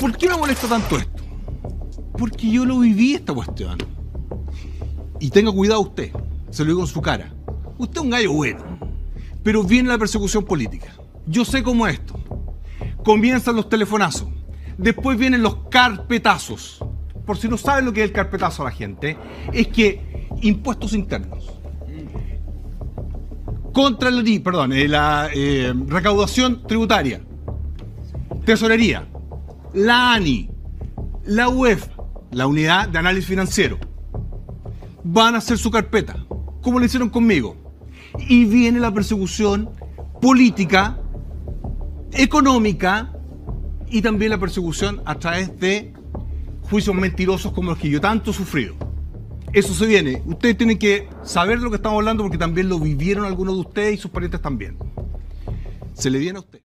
¿Por qué me molesta tanto esto? Porque yo lo viví esta cuestión. Y tenga cuidado usted, se lo digo en su cara. Usted es un gallo bueno, pero viene la persecución política. Yo sé cómo es esto. Comienzan los telefonazos, después vienen los carpetazos. Por si no saben lo que es el carpetazo a la gente, es que impuestos internos, la recaudación tributaria, tesorería, la ANI, la UEF, la Unidad de Análisis Financiero, van a hacer su carpeta, como lo hicieron conmigo. Y viene la persecución política, económica y también la persecución a través de juicios mentirosos como los que yo tanto he sufrido. Eso se viene. Ustedes tienen que saber de lo que estamos hablando porque también lo vivieron algunos de ustedes y sus parientes también. Se le viene a usted.